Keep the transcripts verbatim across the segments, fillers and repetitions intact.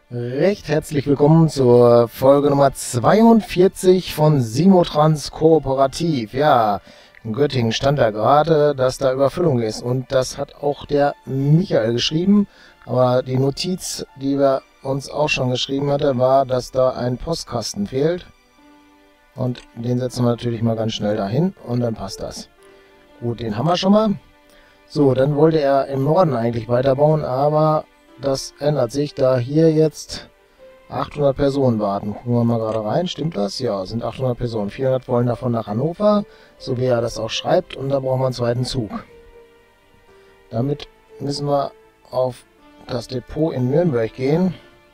Recht herzlich willkommen zur Folge Nummer zweiundvierzig von Simotrans Kooperativ. Ja, in Göttingen stand da gerade, dass da Überfüllung ist und das hat auch der Michael geschrieben. Aber die Notiz, die wir uns auch schon geschrieben hatte, war, dass da ein Postkasten fehlt. Und den setzen wir natürlich mal ganz schnell dahin und dann passt das. Gut, den haben wir schon mal. So, dann wollte er im Norden eigentlich weiterbauen, aber das ändert sich, da hier jetzt achthundert Personen warten. Gucken wir mal gerade rein. Stimmt das? Ja, sind achthundert Personen. vierhundert wollen davon nach Hannover, so wie er das auch schreibt. Und da brauchen wir einen zweiten Zug. Damit müssen wir auf das Depot in Nürnberg gehen.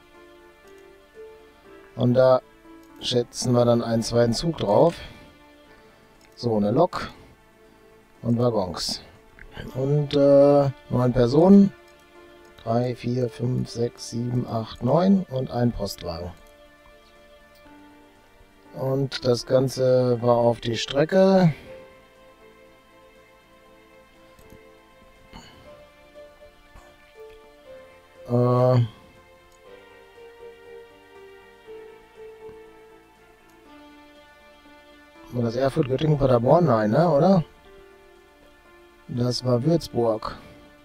Und da schätzen wir dann einen zweiten Zug drauf. So, eine Lok und Waggons. Und äh, neun Personen. drei, vier, fünf, sechs, sieben, acht, neun und ein Postwagen. Und das Ganze war auf die Strecke. Äh, war das Erfurt, Göttingen, Paderborn? Nein, ne, oder? Das war Würzburg.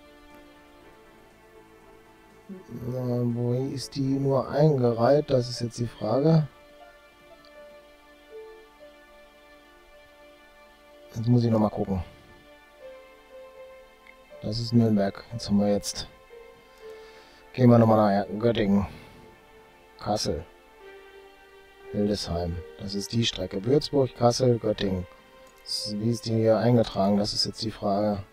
Na, wo ist die nur eingereiht? Das ist jetzt die Frage. Jetzt muss ich noch mal gucken. Das ist Nürnberg. Jetzt haben wir jetzt. Gehen wir nochmal nach Göttingen. Kassel. Hildesheim. Das ist die Strecke. Würzburg, Kassel, Göttingen. Wie ist die hier eingetragen? Das ist jetzt die Frage.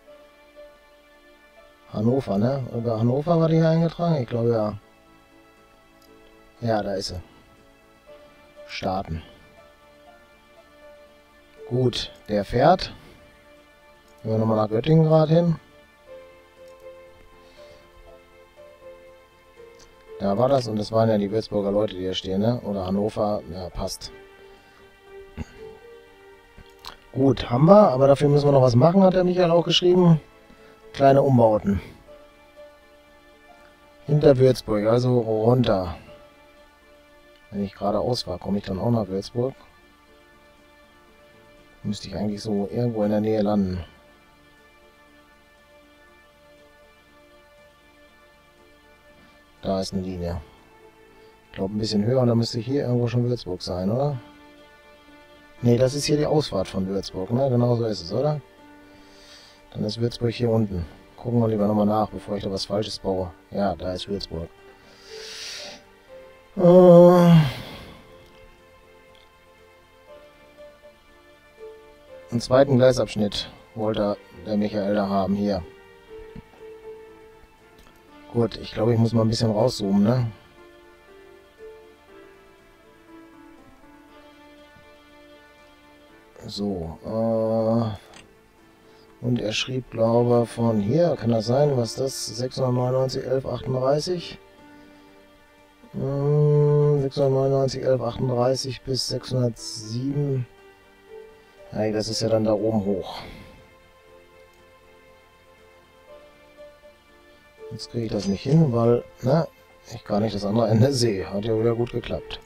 Hannover, ne? Über Hannover war die hier eingetragen? Ich glaube, ja. Ja, da ist sie. Starten. Gut, der fährt. Gehen wir nochmal nach Göttingen gerade hin. Da war das und das waren ja die Würzburger Leute, die hier stehen, ne? Oder Hannover, ja, passt. Gut, haben wir, aber dafür müssen wir noch was machen, hat der Michael auch geschrieben. Kleine Umbauten. Hinter Würzburg, also runter. Wenn ich geradeaus war, komme ich dann auch nach Würzburg. Müsste ich eigentlich so irgendwo in der Nähe landen. Da ist eine Linie. Ich glaube ein bisschen höher und dann müsste hier irgendwo schon Würzburg sein, oder? Ne, das ist hier die Ausfahrt von Würzburg, ne? Genau so ist es, oder? Dann ist Würzburg hier unten. Gucken wir lieber nochmal nach, bevor ich da was Falsches baue. Ja, da ist Würzburg. Äh Einen zweiten Gleisabschnitt wollte der Michael da haben, hier. Gut, ich glaube, ich muss mal ein bisschen rauszoomen, ne? So, äh... und er schrieb, glaube ich, von hier, kann das sein, was ist das? sechshundertneunundneunzig, elf, achtunddreißig? Hm, sechshundertneunundneunzig, elf, achtunddreißig bis sechshundertsieben. Hey, das ist ja dann da oben hoch. Jetzt kriege ich das nicht hin, weil, ne, ich gar nicht das andere Ende sehe. Hat ja wieder gut geklappt.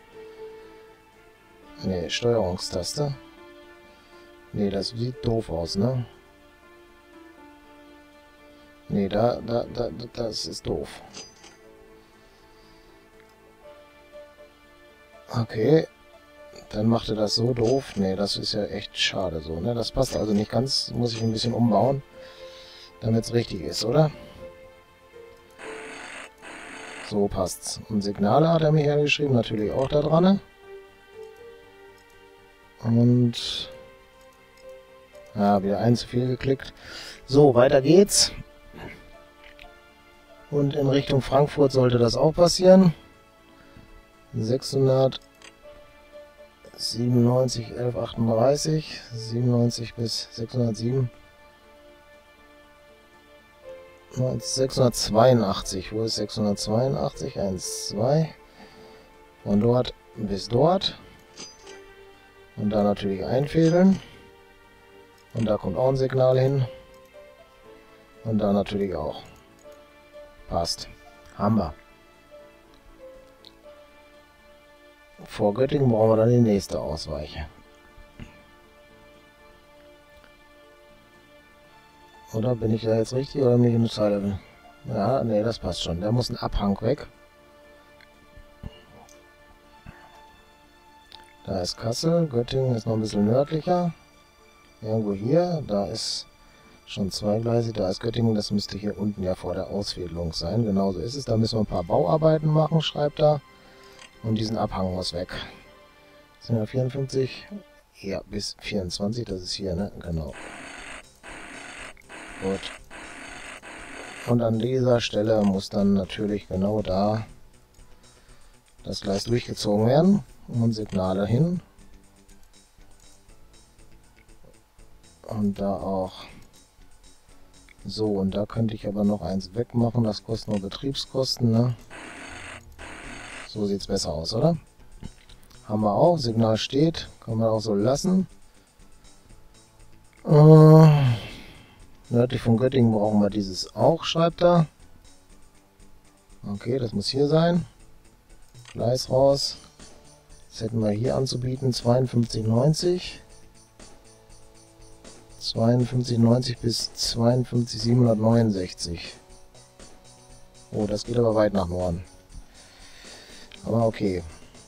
Ne, Steuerungstaste. Ne, das sieht doof aus, ne? Ne, da, da, da, das ist doof. Okay. Dann macht er das so doof. Ne, das ist ja echt schade so, ne? Das passt also nicht ganz. Muss ich ein bisschen umbauen, damit es richtig ist, oder? So passt's. Und Signale hat er mir hergeschrieben, natürlich auch da dran. Und... ja, wieder ein zu viel geklickt. So, weiter geht's. Und in Richtung Frankfurt sollte das auch passieren. sechshundertsiebenundneunzig, elf, achtunddreißig. siebenundneunzig bis sechshundertsieben. sechshundertzweiundachtzig. Wo ist sechshundertzweiundachtzig? eins, zwei. Von dort bis dort. Und da natürlich einfädeln. Und da kommt auch ein Signal hin. Und da natürlich auch. Passt. Haben wir. vor Göttingen brauchen wir dann die nächste Ausweiche. Oder bin ich da jetzt richtig oder bin ich in der Zeile? Ja, nee, das passt schon. Der muss ein Abhang weg. Da ist Kassel, Göttingen ist noch ein bisschen nördlicher. Irgendwo hier, da ist schon zweigleisig, da ist Göttingen, das müsste hier unten ja vor der Ausfädelung sein. Genauso ist es, da müssen wir ein paar Bauarbeiten machen, schreibt er. Und diesen Abhang muss weg. Sind wir vierundfünfzig? Ja, bis vierundzwanzig, das ist hier, ne? Genau. Gut. Und an dieser Stelle muss dann natürlich genau da das Gleis durchgezogen werden. Und Signale hin. Und da auch. So, und da könnte ich aber noch eins wegmachen. Das kostet nur Betriebskosten, ne? So sieht es besser aus, oder? Haben wir auch. Signal steht. Kann man auch so lassen. Äh, nördlich von Göttingen brauchen wir dieses auch, schreibt er. Okay, das muss hier sein. Gleis raus. Das hätten wir hier anzubieten. zweiundfünfzig neunzig. zweiundfünfzig neunzig bis zweiundfünfzig siebenhundertneunundsechzig. Oh, das geht aber weit nach Norden. Aber okay.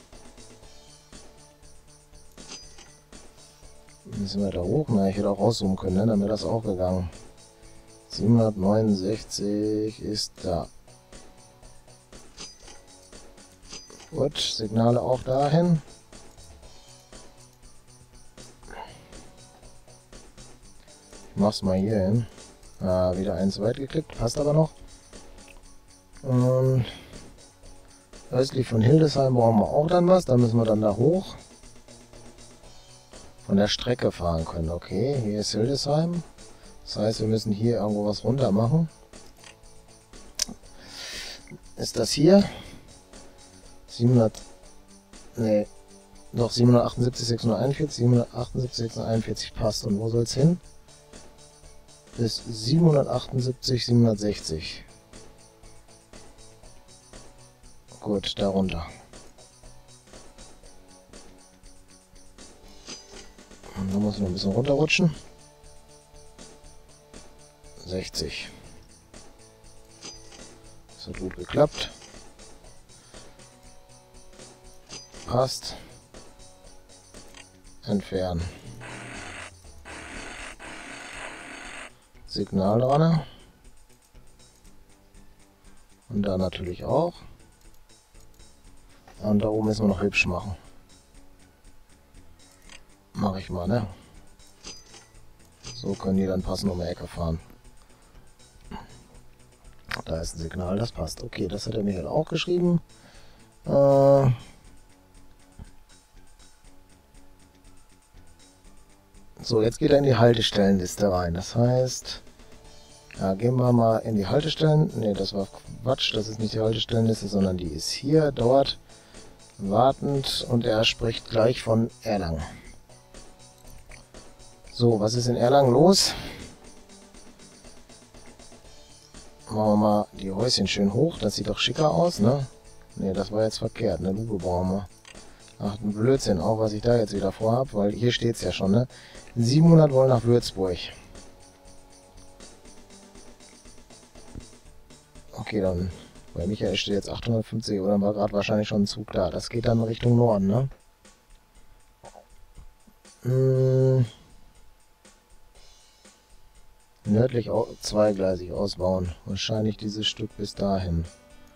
Müssen wir da hoch? Na, ich hätte auch rauszoomen können, ne? Dann wäre das auch gegangen. siebenhundertneunundsechzig ist da. Gut, Signale auch dahin. Ich mach's mal hier hin. Ah, wieder eins weit geklickt, passt aber noch. Und östlich von Hildesheim brauchen wir auch dann was. Da müssen wir dann da hoch. Von der Strecke fahren können. Okay, hier ist Hildesheim. Das heißt, wir müssen hier irgendwo was runter machen. Ist das hier? siebenhundert, nee, doch siebenhundertachtundsiebzig sechshunderteinundvierzig, siebenhundertachtundsiebzig sechshunderteinundvierzig passt. Und wo soll es hin? Bis siebenhundertachtundsiebzig siebenhundertsechzig. Gut, darunter. Und dann muss ich noch ein bisschen runterrutschen. sechzig. Das hat gut geklappt. Passt. Entfernen. Signal dran. Und da natürlich auch. Und da oben müssen wir noch hübsch machen. Mache ich mal, ne? So können die dann passend um die Ecke fahren. Da ist ein Signal, das passt. Okay, das hat der Michael auch geschrieben. Äh so, jetzt geht er in die Haltestellenliste rein. Das heißt, ja, gehen wir mal in die Haltestellen. Ne, das war Quatsch. Das ist nicht die Haltestellenliste, sondern die ist hier, dort, wartend. Und er spricht gleich von Erlangen. So, was ist in Erlangen los? Machen wir mal die Häuschen schön hoch. Das sieht doch schicker aus, ne? Ne, das war jetzt verkehrt. Eine Lupe brauchen wir. Ach, ein Blödsinn, auch was ich da jetzt wieder vorhab, weil hier steht es ja schon, ne? siebenhundert wollen nach Würzburg. Okay, dann, bei Michael steht jetzt achthundertfünfzig, oder war gerade wahrscheinlich schon ein Zug da. Das geht dann Richtung Norden, ne? Hm. Nördlich zweigleisig ausbauen. Wahrscheinlich dieses Stück bis dahin.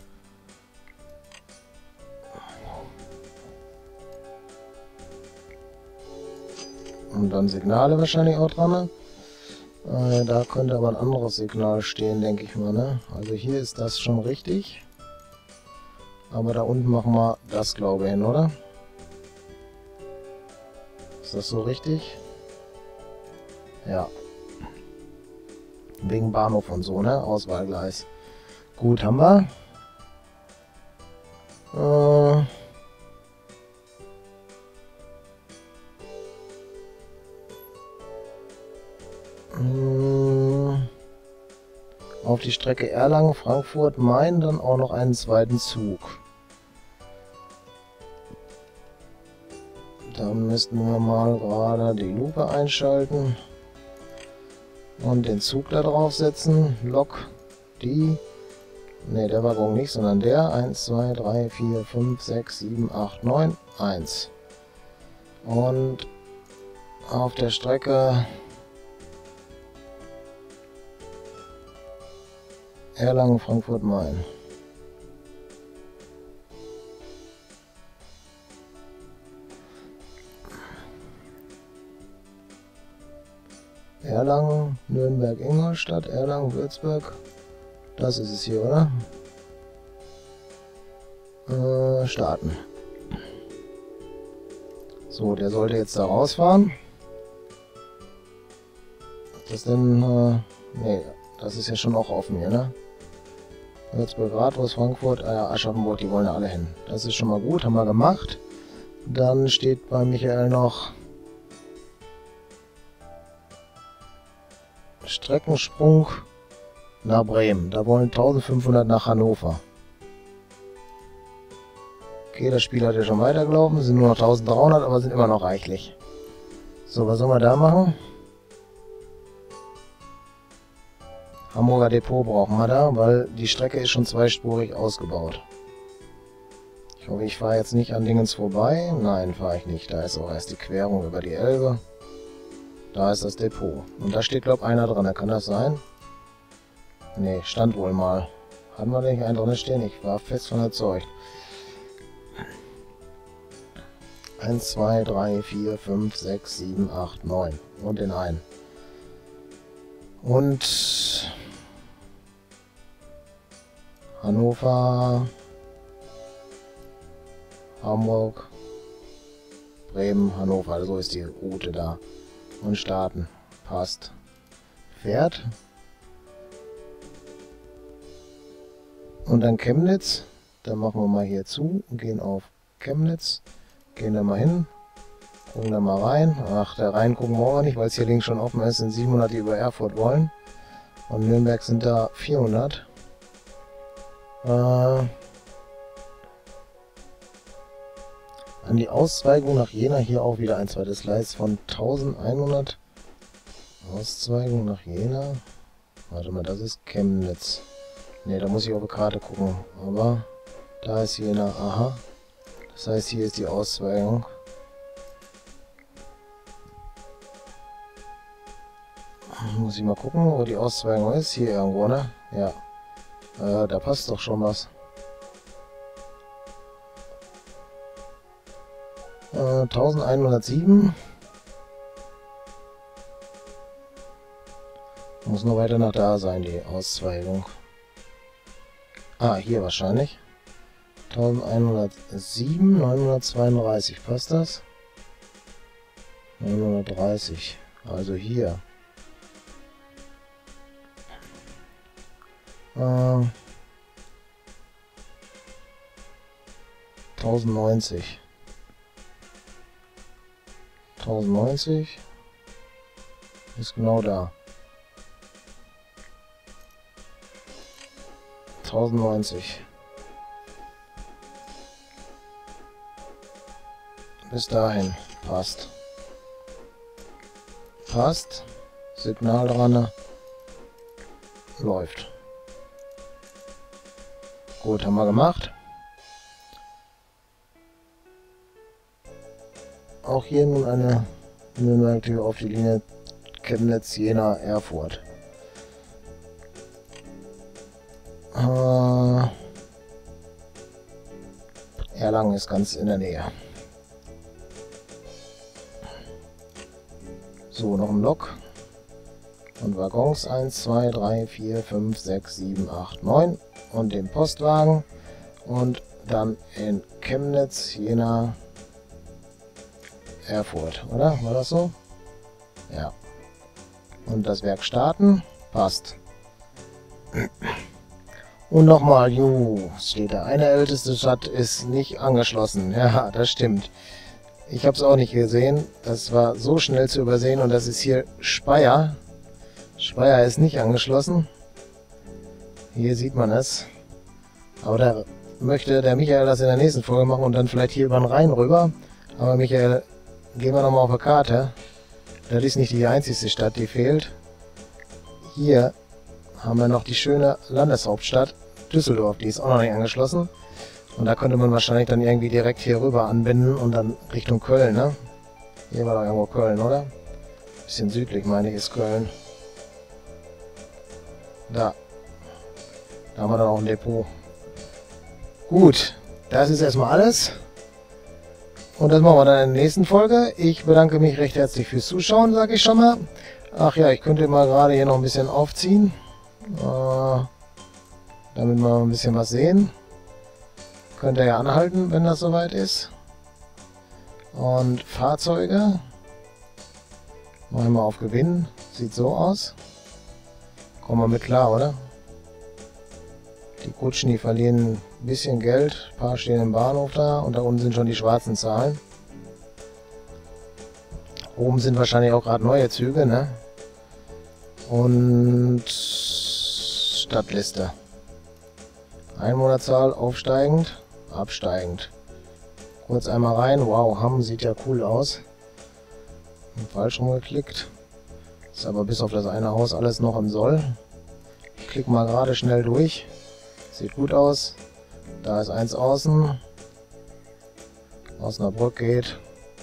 Und dann Signale wahrscheinlich auch dran. Äh, da könnte aber ein anderes Signal stehen, denke ich mal. Ne? Also hier ist das schon richtig. Aber da unten machen wir das, glaube ich, hin, oder? Ist das so richtig? Ja. Wegen Bahnhof und so, ne? Auswahlgleis. Gut, haben wir. Äh... Auf die Strecke Erlangen, Frankfurt, Main dann auch noch einen zweiten Zug. Dann müssten wir mal gerade die Lupe einschalten und den Zug da drauf setzen. Lok die. Ne, der Waggon nicht, sondern der. eins, zwei, drei, vier, fünf, sechs, sieben, acht, neun, eins. Und auf der Strecke Erlangen, Frankfurt, Main. Erlangen, Nürnberg, Ingolstadt, Erlangen, Würzburg. Das ist es hier, oder? Äh, starten. So, der sollte jetzt da rausfahren. Das denn, äh, nee, das ist ja schon auch offen hier, ne? Würzburg, Rathaus, Frankfurt, äh, Aschaffenburg, die wollen ja alle hin. Das ist schon mal gut, haben wir gemacht. Dann steht bei Michael noch Streckensprung nach Bremen. Da wollen eintausendfünfhundert nach Hannover. Okay, das Spiel hat ja schon weitergelaufen. Sind nur noch eintausenddreihundert, aber sind immer noch reichlich. So, was sollen wir da machen? Hamburger Depot brauchen wir da, weil die Strecke ist schon zweispurig ausgebaut. Ich hoffe, ich fahre jetzt nicht an Dingens vorbei. Nein, fahre ich nicht. Da ist auch erst die Querung über die Elbe. Da ist das Depot. Und da steht, glaube ich, einer dran. Kann das sein? Ne, stand wohl mal. Hatten wir da nicht einen dran stehen? Ich war fest von überzeugt. eins, zwei, drei, vier, fünf, sechs, sieben, acht, neun. Und den einen. Und Hannover, Hamburg, Bremen, Hannover. So ist die Route da. Und starten. Passt. Fährt. Und dann Chemnitz. Dann machen wir mal hier zu und gehen auf Chemnitz. Gehen da mal hin. Gucken da mal rein. Ach, da rein gucken wir auch nicht, weil es hier links schon offen ist. Sind siebenhundert, die über Erfurt wollen. Und Nürnberg sind da vierhundert. Äh, an die Auszweigung nach Jena hier auch wieder ein zweites Gleis von eintausendeinhundert. Auszweigung nach Jena. Warte mal, das ist Chemnitz. Ne, da muss ich auf die Karte gucken. Aber da ist Jena. Aha. Das heißt, hier ist die Auszweigung. Muss ich mal gucken, wo die Auszweigung ist. Hier irgendwo, ne? Ja. Äh, da passt doch schon was. Äh, eintausendeinhundertsieben. Muss nur weiter nach da sein, die Auszweigung. Ah, hier wahrscheinlich. eintausendeinhundertsieben, neunhundertzweiunddreißig. Passt das? neunhundertdreißig. Also hier. Äh, tausendneunzig. tausendneunzig ist genau da. tausendneunzig. Bis dahin. Passt. Passt. Signal dran. Läuft. Gut, haben wir gemacht. Auch hier nun eine Nürnberg-Tür auf die Linie Chemnitz, Jena, Erfurt. Äh, Erlangen ist ganz in der Nähe. So, noch ein Lok. Und Waggons eins, zwei, drei, vier, fünf, sechs, sieben, acht, neun. Und den Postwagen. Und dann in Chemnitz, Jena, Erfurt, oder? War das so? Ja. Und das Werk starten. Passt. Und nochmal, juhu, steht da. Eine älteste Stadt ist nicht angeschlossen. Ja, das stimmt. Ich habe es auch nicht gesehen. Das war so schnell zu übersehen. Und das ist hier Speyer. Speyer ist nicht angeschlossen. Hier sieht man es. Aber da möchte der Michael das in der nächsten Folge machen und dann vielleicht hier über den Rhein rüber. Aber Michael gehen wir nochmal auf die Karte. Das ist nicht die einzigste Stadt, die fehlt. Hier haben wir noch die schöne Landeshauptstadt Düsseldorf. Die ist auch noch nicht angeschlossen. Und da könnte man wahrscheinlich dann irgendwie direkt hier rüber anbinden und dann Richtung Köln, ne? Hier war doch irgendwo Köln, oder? Bisschen südlich, meine ich, ist Köln. Da. Da haben wir dann auch ein Depot. Gut, das ist erstmal alles. Und das machen wir dann in der nächsten Folge. Ich bedanke mich recht herzlich fürs Zuschauen, sage ich schon mal. Ach ja, ich könnte mal gerade hier noch ein bisschen aufziehen. Äh, damit wir ein bisschen was sehen. Könnt ihr ja anhalten, wenn das soweit ist. Und Fahrzeuge. Machen wir auf Gewinn. Sieht so aus. Kommen wir mit klar, oder? Die Kutschen, die verlieren ein bisschen Geld. Ein paar stehen im Bahnhof da. Und da unten sind schon die schwarzen Zahlen. Oben sind wahrscheinlich auch gerade neue Züge, ne? Und Stadtliste. Einwohnerzahl aufsteigend, absteigend. Kurz einmal rein. Wow, Hamm sieht ja cool aus. Falsch rumgeklickt. Ist aber bis auf das eine Haus alles noch im Soll. Ich klicke mal gerade schnell durch. Sieht gut aus. Da ist eins außen. Osnabrück geht.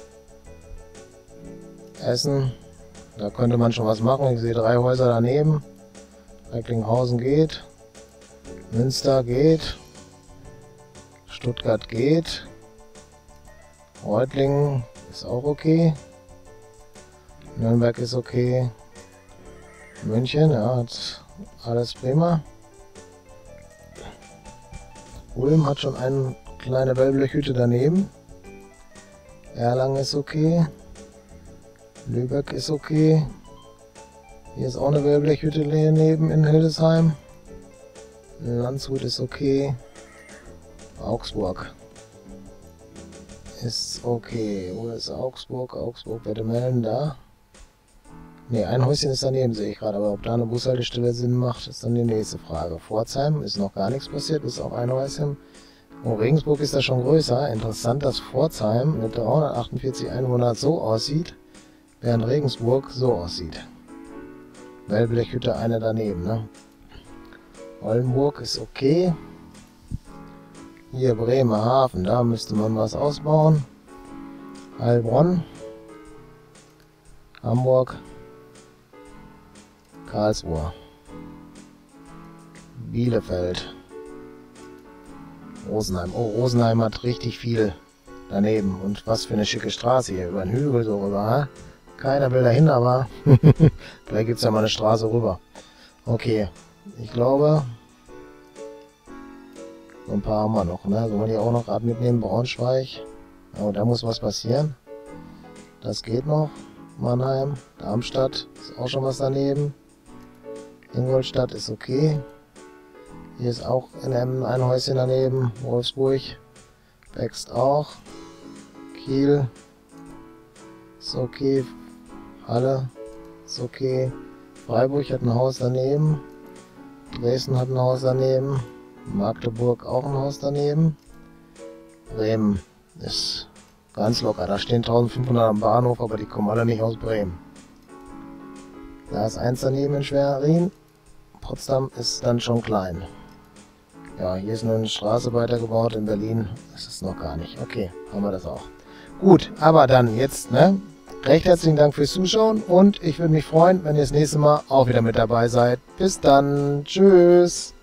Essen. Da könnte man schon was machen. Ich sehe drei Häuser daneben. Recklinghausen geht. Münster geht. Stuttgart geht. Reutlingen ist auch okay. Nürnberg ist okay. München, ja, hat alles prima. Ulm hat schon eine kleine Wellblechhütte daneben. Erlangen ist okay. Lübeck ist okay. Hier ist auch eine Wellblechhütte daneben in Hildesheim. Landshut ist okay. Augsburg ist okay. Wo ist Augsburg? Augsburg, Wettemelden, da. Ne, ein Häuschen ist daneben, sehe ich gerade. Aber ob da eine Bushaltestelle Sinn macht, ist dann die nächste Frage. Pforzheim ist noch gar nichts passiert, ist auch ein Häuschen. Oh, Regensburg ist da schon größer. Interessant, dass Pforzheim mit dreihundertachtundvierzig Einwohnern so aussieht, während Regensburg so aussieht. Wellblechhütte eine daneben, ne? Oldenburg ist okay. Hier Bremerhaven, da müsste man was ausbauen. Heilbronn. Hamburg. Karlsruhe. Bielefeld. Rosenheim. Oh, Rosenheim hat richtig viel daneben. Und was für eine schicke Straße hier. Über den Hügel so rüber. Ha? Keiner will dahin, aber vielleicht gibt es ja mal eine Straße rüber. Okay. Ich glaube, so ein paar haben wir noch. Ne? Sollen wir die auch noch gerade mitnehmen? Braunschweig. Oh, da muss was passieren. Das geht noch. Mannheim. Darmstadt. Ist auch schon was daneben. Ingolstadt ist okay. Hier ist auch in einem ein Häuschen daneben. Wolfsburg wächst auch. Kiel ist okay. Halle ist okay. Freiburg hat ein Haus daneben. Dresden hat ein Haus daneben. Magdeburg auch ein Haus daneben. Bremen ist ganz locker. Da stehen eintausendfünfhundert am Bahnhof, aber die kommen alle nicht aus Bremen. Da ist eins daneben in Schwerin. Potsdam ist dann schon klein. Ja, hier ist nur eine Straße weitergebaut. In Berlin ist es noch gar nicht. Okay, haben wir das auch. Gut, aber dann jetzt, ne? Recht herzlichen Dank fürs Zuschauen und ich würde mich freuen, wenn ihr das nächste Mal auch wieder mit dabei seid. Bis dann. Tschüss.